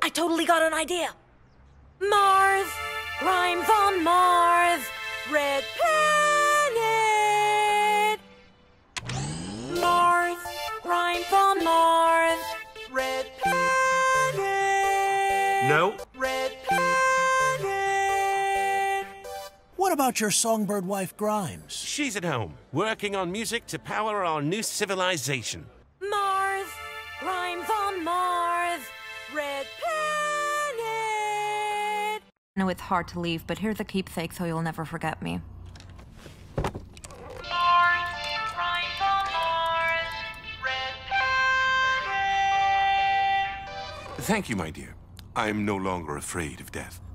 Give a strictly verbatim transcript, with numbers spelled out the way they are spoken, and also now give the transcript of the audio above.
I totally got an idea. Mars, rhymes on Mars, red planet. Mars, rhymes on Mars, red planet. No. Red planet. What about your songbird wife, Grimes? She's at home, working on music to power our new civilization. Mars, rhymes on Mars, red planet. I know it's hard to leave, but here's a keepsake so you'll never forget me. Mars, rhymes on Mars, red planet. Thank you, my dear. I'm no longer afraid of death.